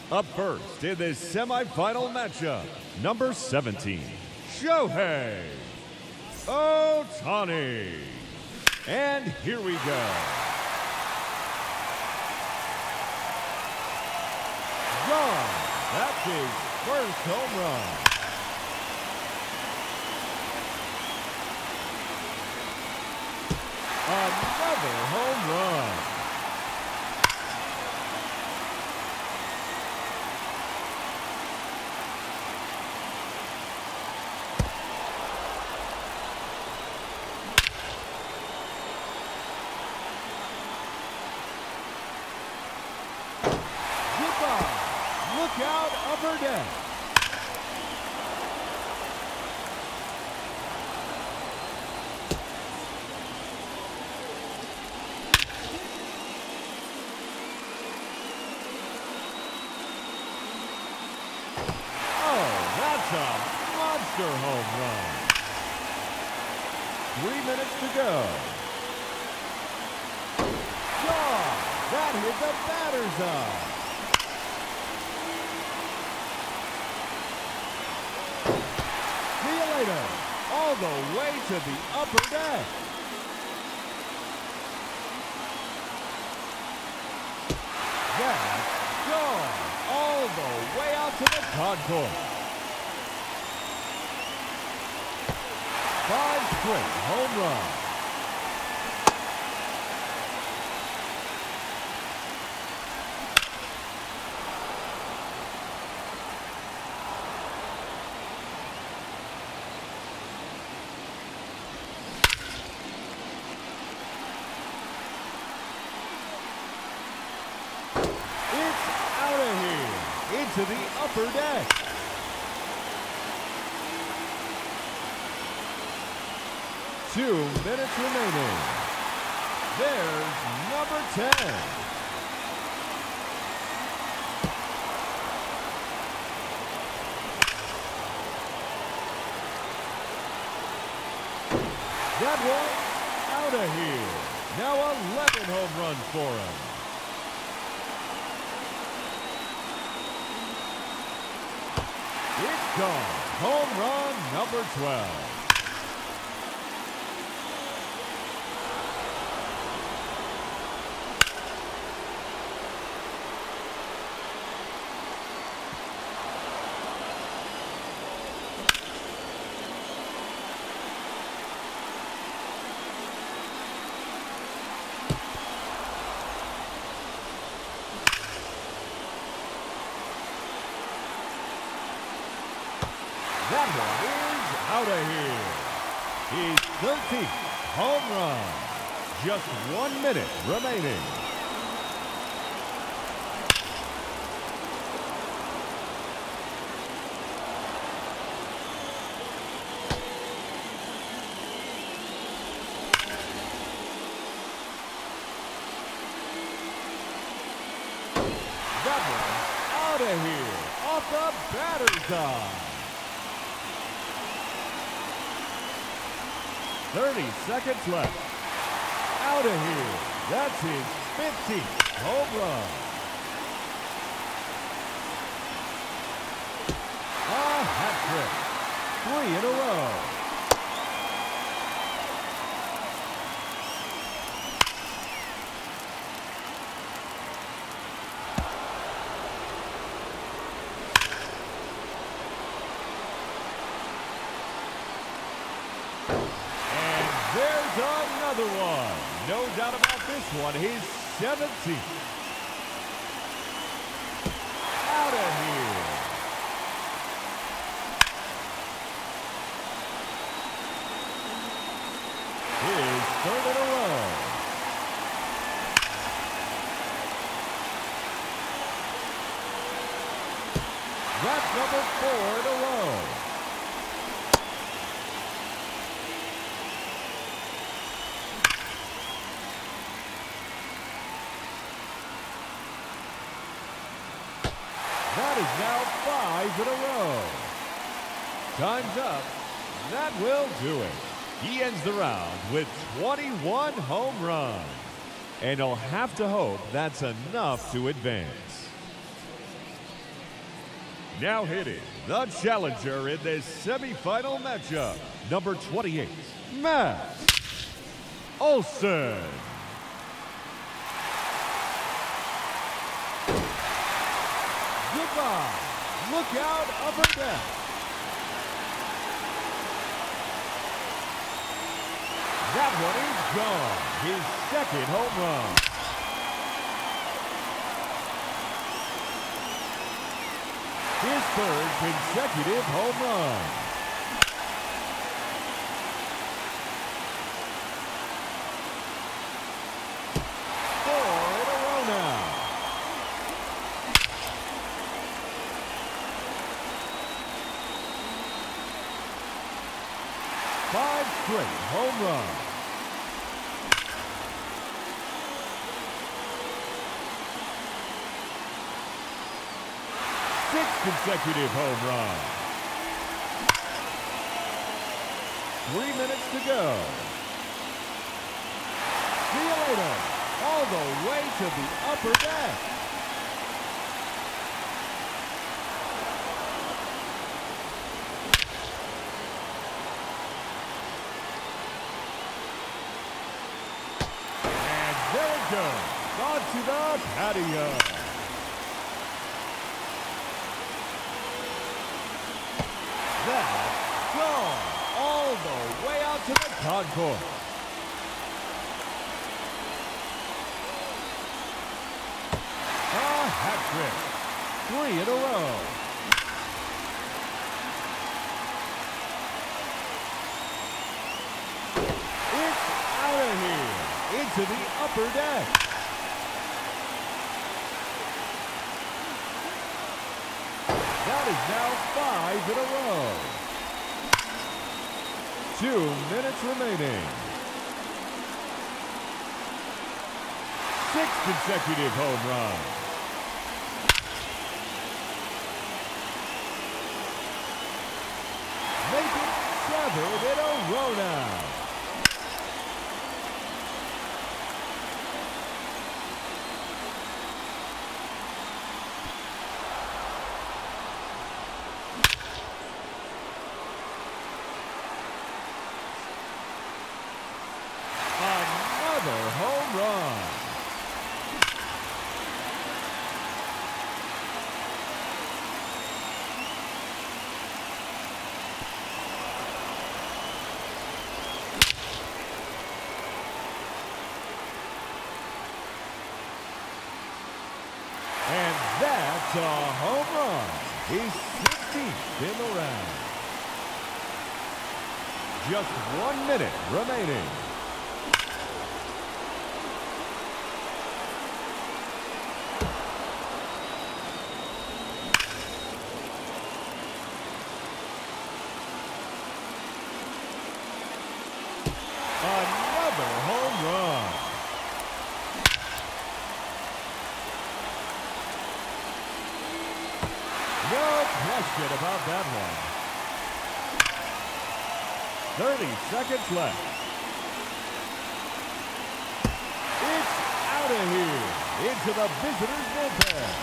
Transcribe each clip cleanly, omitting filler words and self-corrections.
Up first in this semifinal matchup, number 17, Shohei Ohtani. And here we go. Gone. That's his first home run. Another home run. Look out, upper deck. Oh, that's a monster home run. 3 minutes to go. Gone. That hit the batter's eye. All the way to the upper deck. That's gone. All the way out to the concourse. 5 straight home runs. To the upper deck. Two minutes remaining. There's number 10. That one out of here. Now 11 home runs for him. It's gone. Home run number 12. That one is out of here. His 13th home run. Just 1 minute remaining. That one out of here. Off the batter's eye. 30 seconds left. Out of here. That's his 15th home run. A hat trick. 3 in a row. There's another one. No doubt about this one. His 17th. Out of here. His 3rd in a row. That's number 4 in a row. That is now 5 in a row. Time's up. That will do it. He ends the round with 21 home runs. And he'll have to hope that's enough to advance. Now hitting the challenger in this semifinal matchup, number 28, Matt Olson. Goodbye. Look out, upper deck. That one is gone. His second home run. His third consecutive home run. Four in a row now. Five straight home runs. Six consecutive home runs. 3 minutes to go. See you later. All the way to the upper deck. And there it goes. Onto the patio. That's gone all the way out to the concourse. A hat trick. 3 in a row. It's out of here into the upper deck. That is now 5 in a row. 2 minutes remaining. 6 consecutive home runs. Make it 7 in a row now. Another home run. And that's a home run. He's 16th in the round. Just 1 minute remaining. Another home run. No question about that one. 30 seconds left. It's out of here into the visitors' bullpen.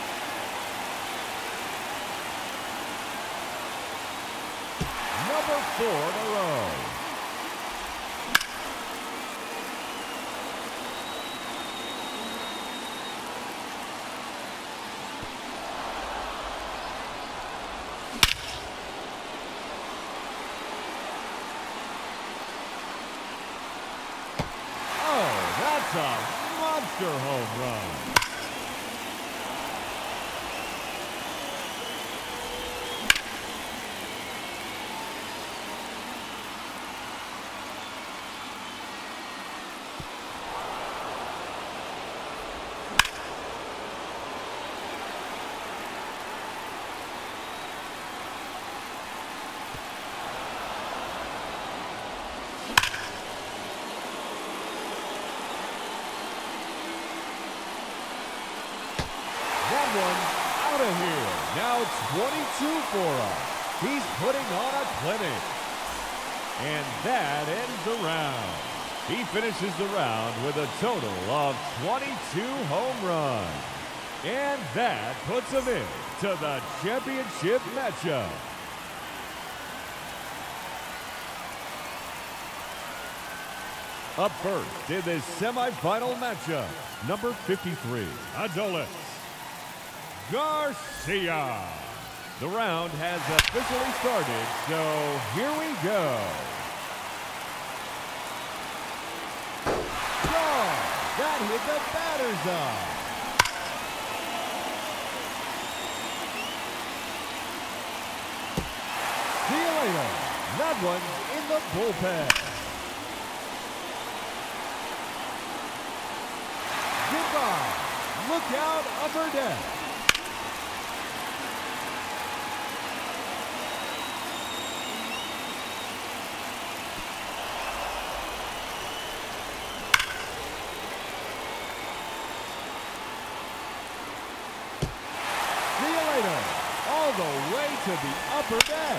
Number 4 in a row. That's a monster home run. That one out of here. Now 22 for us. He's putting on a clinic. And that ends the round. He finishes the round with a total of 22 home runs. And that puts him in to the championship matchup. Up first in this semifinal matchup, number 53, Adolis Garcia. The round has officially started, so here we go. That hit the batter's eye. See you later. That one's in the bullpen. Goodbye. Look out upper deck. All the way to the upper deck.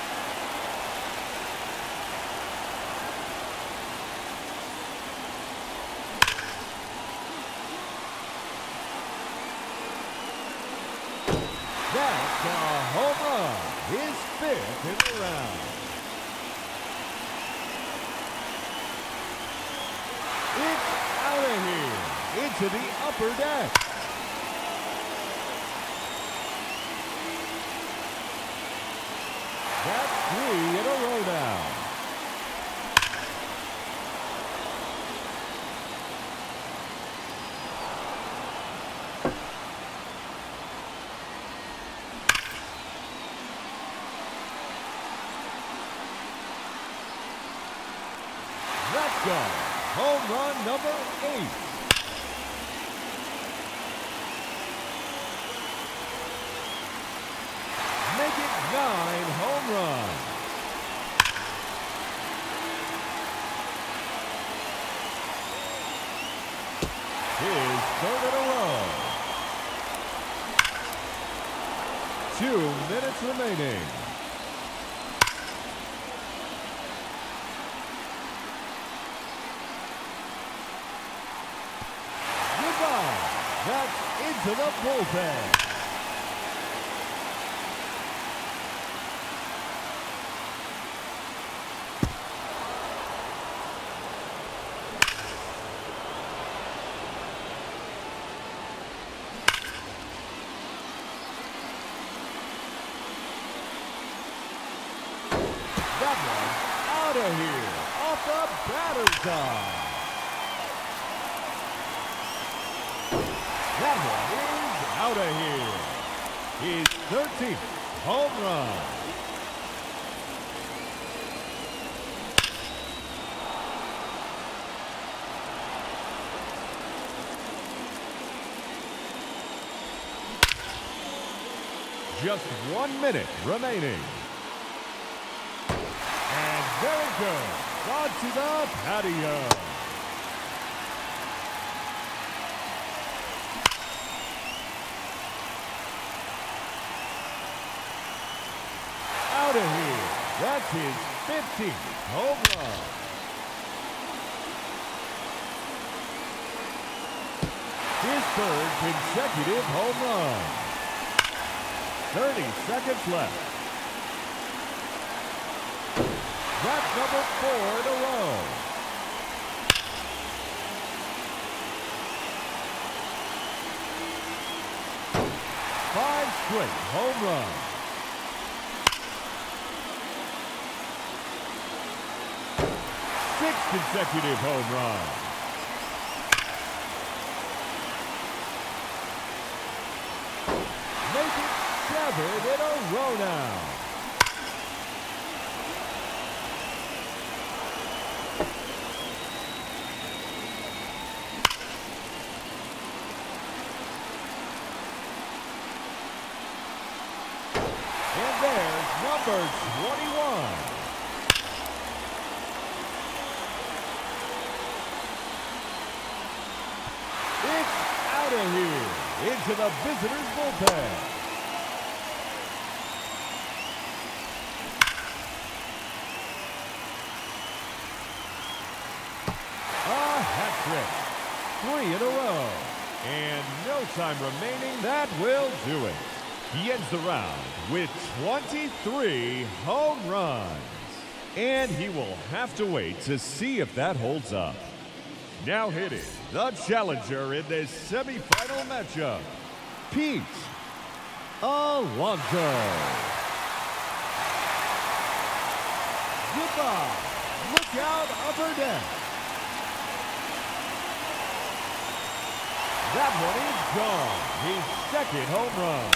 That's a home run, his 5th in the round. It's out of here, into the upper deck. That's 3 in a row now. Let's go. Home run number 8. Make it 9 home runs. His 3rd in a row. 2 minutes remaining. Goodbye. That's into the bullpen. That one out of here, off the batter's eye. That one is out of here. His 13th home run. Just 1 minute remaining. And there it goes, onto the patio. Out of here. That's his 15th home run. His 3rd consecutive home run. 30 seconds left. That's number 4 in a row. Five straight home runs. Six consecutive home runs. Make it 7 in a row now. And there's number 21. It's out of here into the visitors' bullpen. A hat trick. 3 in a row. And no time remaining, that will do it. He ends the round with 23 home runs. And he will have to wait to see if that holds up. Now hitting the challenger in this semifinal matchup, Pete Alonso. Goodbye. Look out, upper deck. That one is gone. His second home run.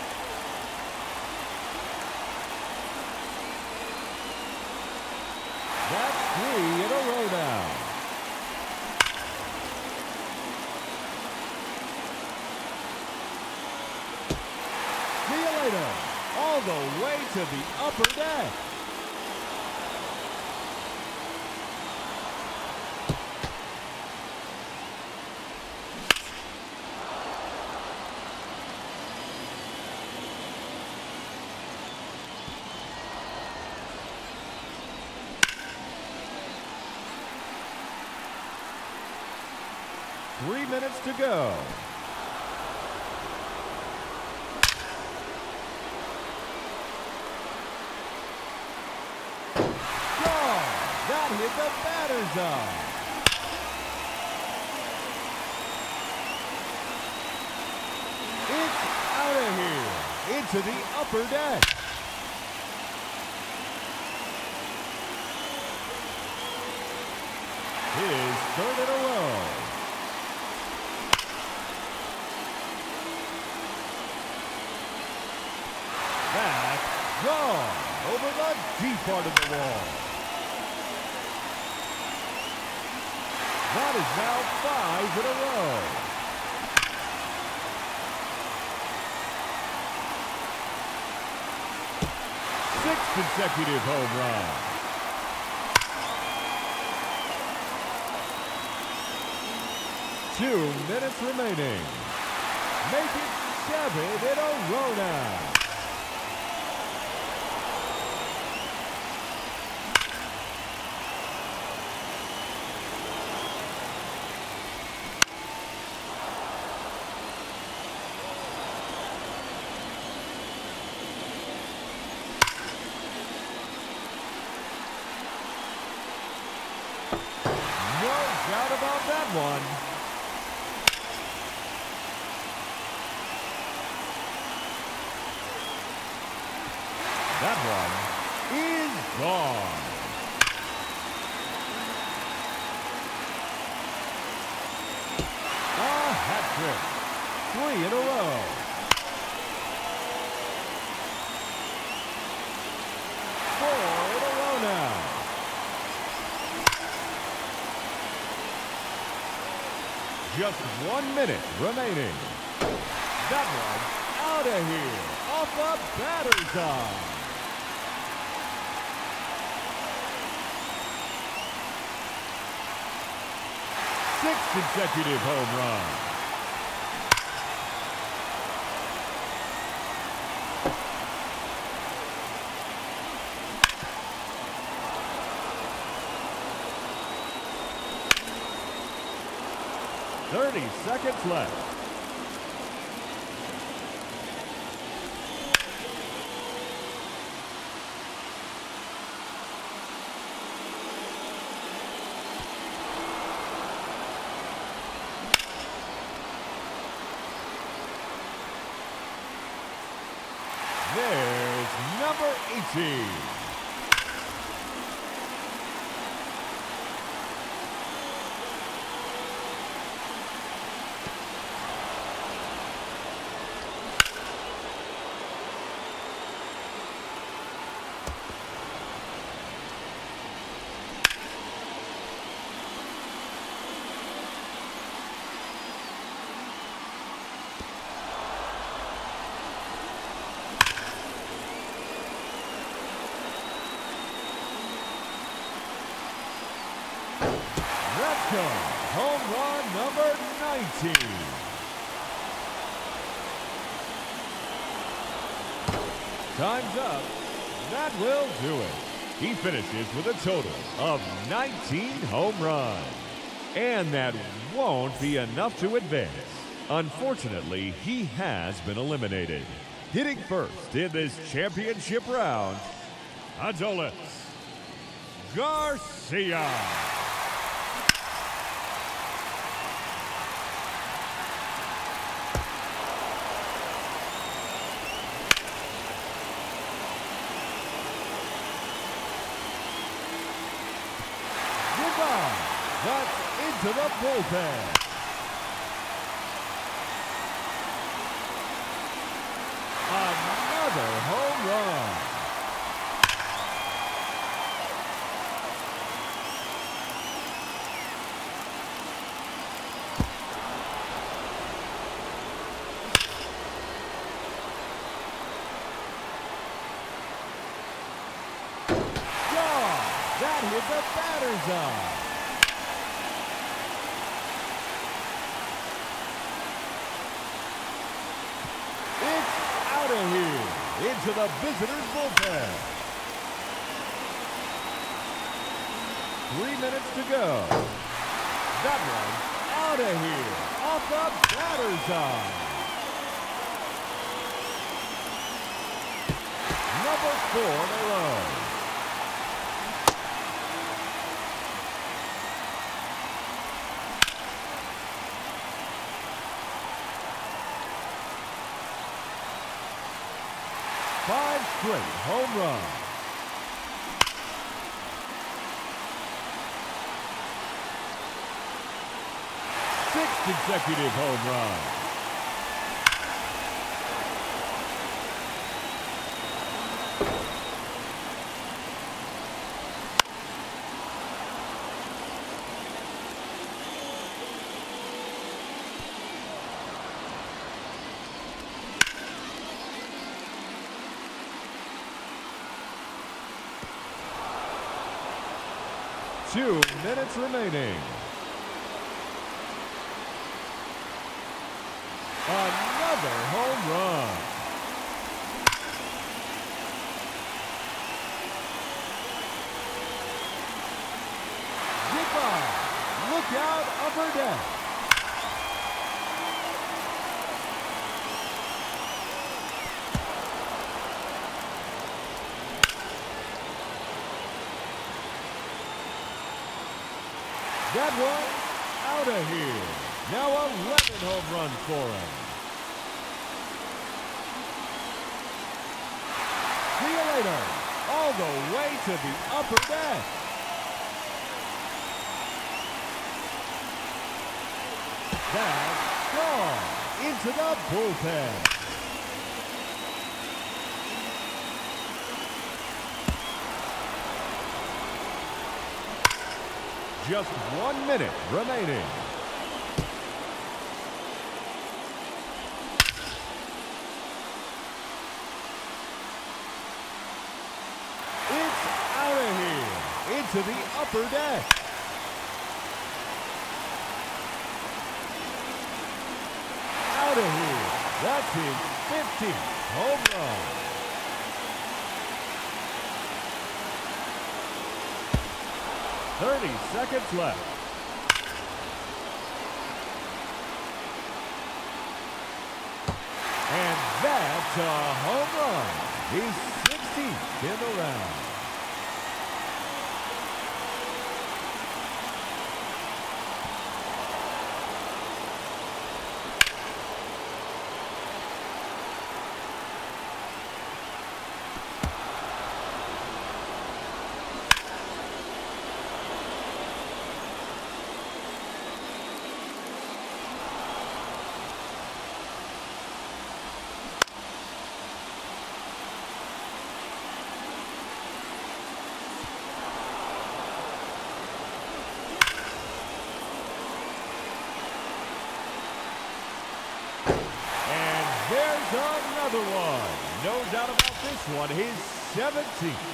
That's 3 in a row now. See you later. All the way to the upper deck. Three minutes to go. Gone. That hit the batter's eye. It's out of here. Into the upper deck. His third in a row. Back, gone, over the deep part of the wall. That is now 5 in a row. Sixth consecutive home run. Two minutes remaining. Make it 7 in a row now. Doubt about that one. That one is gone. A hat trick. 3 in a row. Four in a row now. Just 1 minute remaining. That one out of here, off the batter's eye. Sixth consecutive home run. .30 seconds left. There's number 18. Let's go. Home run number 19. Time's up. That will do it. He finishes with a total of 19 home runs. And that won't be enough to advance. Unfortunately, he has been eliminated. Hitting first in this championship round, Adolis Garcia. That's into the bullpen. Another home run. Gone. That hit the batter's eye. Out of here into the visitors' bullpen. 3 minutes to go. That one out of here off the batter's eye. Number 4 in a row. Five straight home runs. 6 consecutive home runs. Two minutes remaining. Another home run. Goodbye. Look out, upper deck. That one out of here. Now 11 home runs for him. See you later. All the way to the upper deck. That's gone into the bullpen. Just 1 minute remaining. It's out of here into the upper deck. Out of here. That's his 15th home run. 30 seconds left. And that's a home run. He's 16th in the round. Another one. No doubt about this one. His 17th.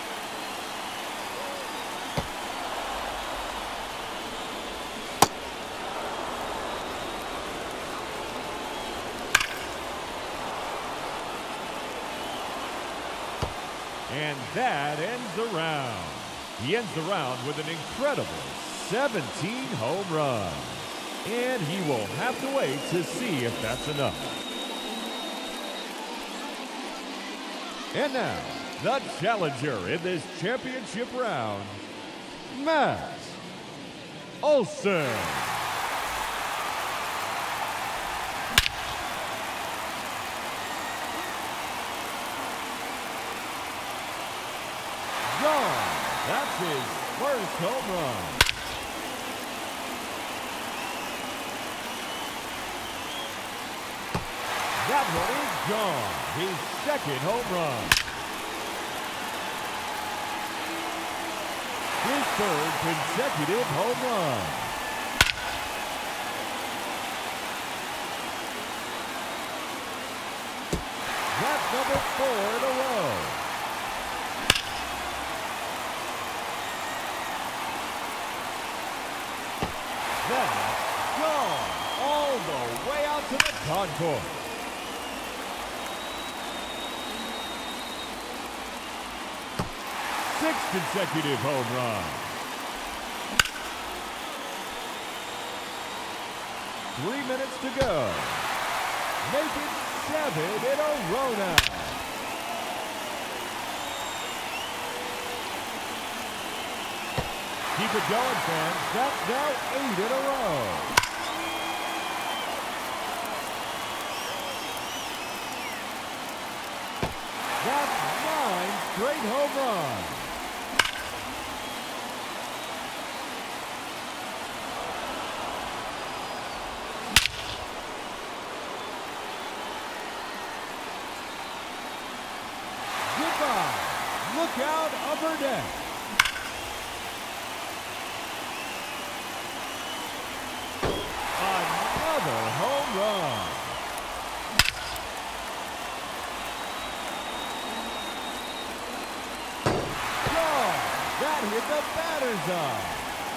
And that ends the round. He ends the round with an incredible 17 home runs. And he will have to wait to see if that's enough. And now, the challenger in this championship round, Matt Olson. Gone. That's his first home run. That one is gone. His second home run. His third consecutive home run. That's number 4 in a row. That's gone all the way out to the concourse. Sixth consecutive home run. 3 minutes to go. Make it 7 in a row now. Keep it going, fans. That's now 8 in a row. That's 9 straight home runs. Goodbye. Look out upper deck. Another home run. God, that hit the batter's eye.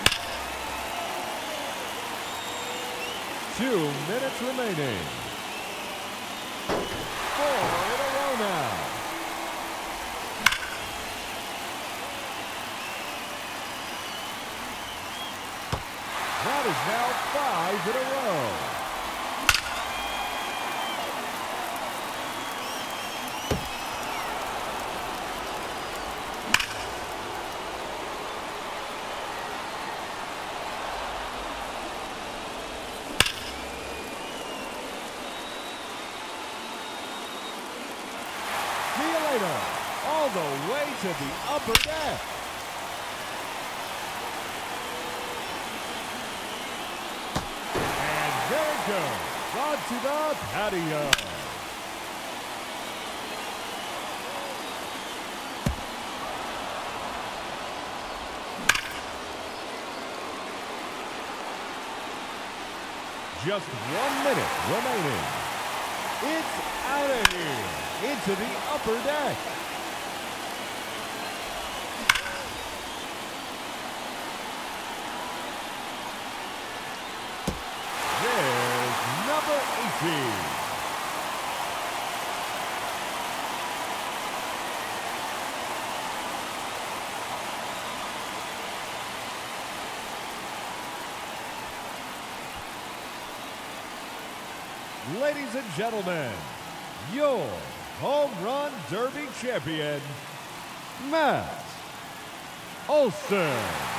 2 minutes remaining. 4 in a row now. That is now 5 in a row. See you later. All the way to the upper deck. On to the patio. Just 1 minute remaining. It's out of here into the upper deck. Number 18. Ladies and gentlemen, your Home Run Derby champion, Matt Olson.